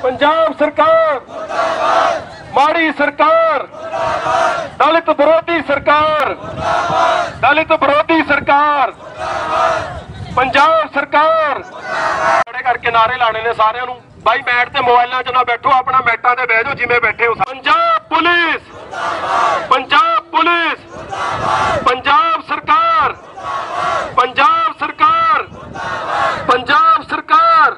पंजाब सरकार माड़ी सरकार, दलित विरोधी सरकार, दलित विरोधी सरकार, पंजाब सरकार खड़े करके नारे लाने ने सारिਆਂ ਨੂੰ। भाई मैट ते मोबाइलों च ना बैठो, अपना मैटा ते बह जाओ जिवें बैठे हो। पंजाब पुलिस, पंजाब पुलिस, पंजाब सरकार, पंजाब सरकार, पंजाब सरकार,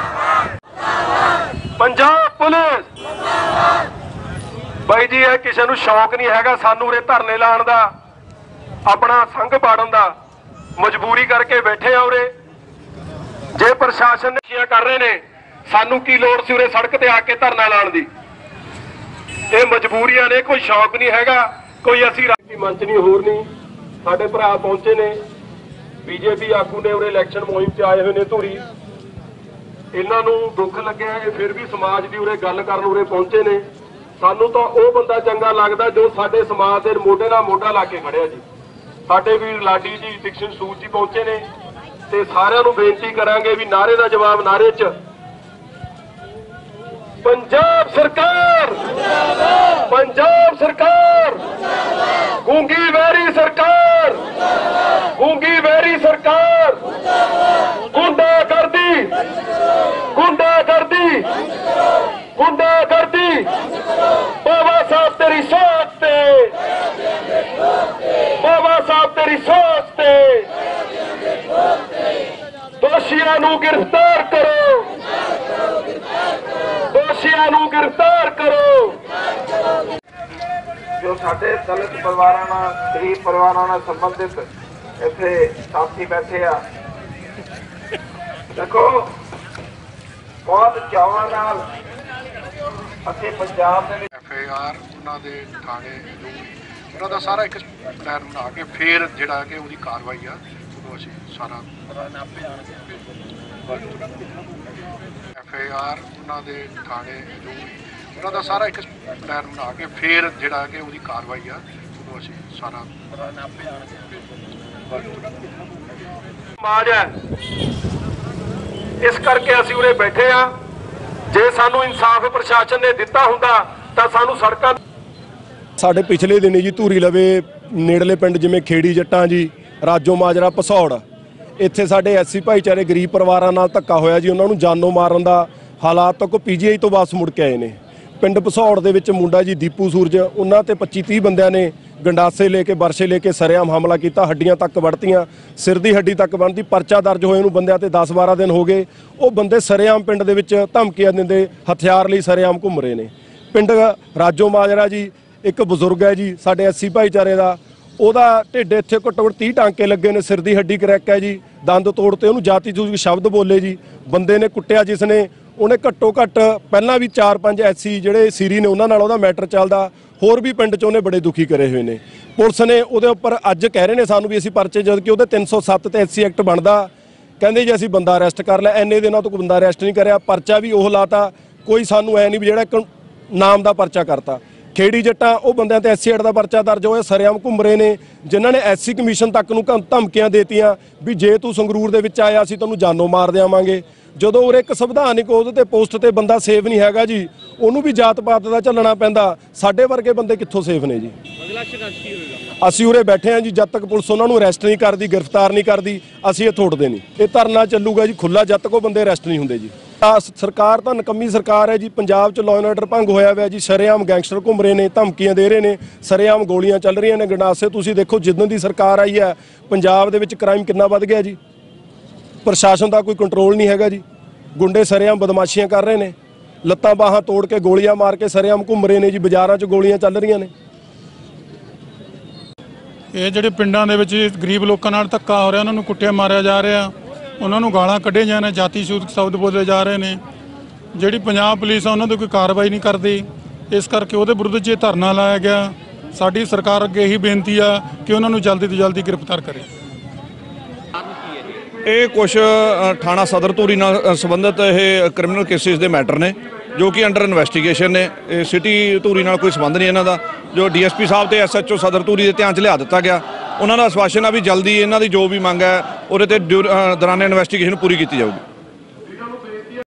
पंजाब पुलिस। भाई जी ये किसी को शौक नहीं है सानू उरे धरने लाने का, अपना संघ पाड़न का, मजबूरी करके बैठे आ उरे। जे प्रशासन ने कर रहे ने, सानू की लोड़ सी उरे सड़क ते आके धरना लाने दी। ये मजबूरियां ने, कोई शौक नहीं हैगा, कोई असी राजनीति मंच नहीं होर नहीं। साडे भरा पहुंचे ने बीजेपी आगू ने उरे इलैक्शन मुहिम च आए हुए ने धूरी। इन्हां नूं दुख लग्या है, फिर भी समाज की उरे गल करन उरे पहुंचे ने। सानू तो वह बंदा चंगा लगदा जो साडे समाज दे मोढे नाल मोढा ला के खड़िया जी। साडे वीर लाडी जी दिक्शन सूद जी पहुंचे ने ते सारिआं नूं बेनती करांगे भी नारे दा जवाब नारे च पंजाब सरकार, पंजाब सरकार, गूंगी वैरी सरकार, गूंगी वैरी सरकार, गुंडागर्दी, गुंडागर्दी, गुंडागर्दी, बाबा साहब तेरी सोच ते, बाबा साहब तेरी सोच ते, दोषियों नूं गिरफ्तार करो, दोषियों नूं गिरफ्तार करो। जो साडे दलित परिवारां नाल, गरीब परिवारां नाल संबंधित इत्थे साथी बैठे आ, देखो बहुत चावां नाल असीं पंजाब दे FIR उन्हां दे थाणे जो उन्हां दा सारा एक प्लान बना के फिर जिहड़ा कि उहदी कार्रवाई आ उहनूं असीं सारा FIR उन्हां दे थाणे जो उन्हां दा सारा एक प्लान बना के फिर जिहड़ा कि उहदी कार्रवाई आ उहनूं असीं सारा समाज है। इस करके असीं उरे बैठे आ। जे सानू इंसाफ प्रशासन ने दिता हुंदा तां सानू सड़कां साढ़े पिछले दिन जी धूरी लवे नेड़ले पिंड जिमें खेड़ी जट्टां जी, राजो माजरा, भसौड़, इत्थे साढ़े SC भाईचारे गरीब परिवारां नाल धक्का होया जी। उन्हां नूं जानो मारन दा हालात तक PGI तो वापस मुड़ के आए ने। पिंड भसौड़ दे विच मुंडा जी दीपू सूरज, उन्हां ते 25-30 बंदियां ने गंडासे लेके बरछे लेके सरेआम हमला किया, हड्डियां तक वड़तियां, सिर दी हड्डी तक बनती। परचा दर्ज होए नूं बंदियां ते 10-12 दिन हो गए। वो बंदे सरेआम पिंड दे विच धमकियां दिंदे, हथियार लई सरेआम घुम रहे ने। पिंड राजो माजरा जी एक बजुर्ग है जी साडे SC भाईचारे दा, ਉਹਦਾ ਢਿੱਡ ਇੱਥੇ ਘੱਟੋ ਘੱਟ 30 ਟਾਂਕੇ ਲੱਗੇ ਨੇ, ਸਿਰ ਦੀ ਹੱਡੀ ਕਰੈਕ ਹੈ ਜੀ, ਦੰਦ ਤੋੜਤੇ, ਉਹਨੂੰ ਜਾਤੀ ਸੂਚਕ ਸ਼ਬਦ ਬੋਲੇ ਜੀ। ਬੰਦੇ ਨੇ ਕੁੱਟਿਆ ਜਿਸ ਨੇ, ਉਹਨੇ ਘੱਟੋ ਘੱਟ ਪਹਿਲਾਂ ਵੀ 4-5 SC ਜਿਹੜੇ ਸੀਰੀ ਨੇ ਉਹਨਾਂ ਨਾਲ ਉਹਦਾ ਮੈਟਰ ਚੱਲਦਾ। ਹੋਰ ਵੀ ਪਿੰਡ 'ਚ ਉਹਨੇ ਬੜੇ ਦੁਖੀ ਕਰੇ ਹੋਏ ਨੇ। ਪੁਲਿਸ ਨੇ ਉਹਦੇ ਉੱਪਰ ਅੱਜ ਕਹਿ ਰਹੇ ਨੇ ਸਾਨੂੰ ਵੀ ਅਸੀਂ ਪਰਚੇ, ਜਦ ਕਿ ਉਹਦੇ 307 ਤੇ SC ਐਕਟ ਬਣਦਾ। ਕਹਿੰਦੇ ਜੀ ਅਸੀਂ ਬੰਦਾ ਅਰੈਸਟ ਕਰ ਲਿਆ, ਇੰਨੇ ਦਿਨਾਂ ਤੋਂ ਕੋਈ ਬੰਦਾ ਅਰੈਸਟ ਨਹੀਂ ਕਰਿਆ, ਪਰਚਾ ਵੀ ਉਹ ਲਾਤਾ। ਕੋਈ ਸਾਨੂੰ ਐ ਨਹੀਂ ਵੀ ਜਿਹੜਾ ਇੱਕ ਨਾਮ ਦਾ ਪਰਚਾ ਕਰਤਾ। खेड़ी जट्टा वो बंद SC एक्ट का परचा दर्ज होया, सरेआम घूम रहे हैं, जिन्होंने SC कमीशन तक नूं धमकियां देतियां भी जे तू संगरूर दे विच आया असीं तैनूं जानों मार देवांगे। जदों उरे एक संविधानिक ओहदे ते पोस्ट ते बंदा सेफ नहीं हैगा जी, उहनूं भी जात पात दा झलना पैंदा। साडे वर्गे बंदे कित्थों सेफ ने जी? असीं उरे बैठे हैं जी, जद तक पुलिस उन्हां नूं अरैसट नहीं करदी, गिरफ्तार नहीं करदी, असीं इह थोड़दे नहीं। ये धरना ਚੱਲੂਗਾ जी खुला जद तक वो बंदे अरैसट नहीं हुंदे जी। सरकार तो नकम्मी सरकार है जी। पंजाब च लॉ एंड ऑर्डर भंग होया हुआ जी, सरेआम गैंगस्टर घूम रहे हैं, धमकियां दे रहे हैं, सरेआम गोलियां चल रही ने, गंडासे। तुसीं देखो जिद्दों दी सरकार आई है पंजाब दे विच क्राइम कितना वध गया जी। प्रशासन का कोई कंट्रोल नहीं हैगा जी। गुंडे सरेआम बदमाशियां कर रहे हैं, लत्तां बाहां तोड़ के गोलियां मार के सरेआम घूम रहे हैं जी। बाजारां च गोलियां चल रही ने। ये जिहड़े पिंडां दे विच गरीब लोकां नाल धक्का हो रहा, उन्हां नूं कुੱਟਿਆ मारिया जा रहा, उन्होंने गालां कढ़े जा रहे, जाति सूचक शब्द बोले जा रहे हैं। जी पंजाब पुलिस है उन्होंने कोई कार्रवाई नहीं करती, इस करके वो विरुद्ध जो धरना लाया गया। साडी सरकार अगे यही बेनती है कि उन्होंने जल्दी तो जल्दी गिरफ्तार करे। ये कुछ थाना सदर धूरी नाल संबंधित ये क्रिमिनल केसिस के मैटर ने जो कि अंडर इन्वेस्टिगेशन ने। सिटी धूरी नाल कोई संबंध नहीं इन्हां दा। जो DSP साहब ते SHO सदर धूरी के ध्यान च लिया दिता गया, उन्होंने आश्वासन है भी जल्दी इन्हां दी जो भी मंग है उहदे ते दौरान इन्वेस्टिगेशन पूरी की जाऊगी।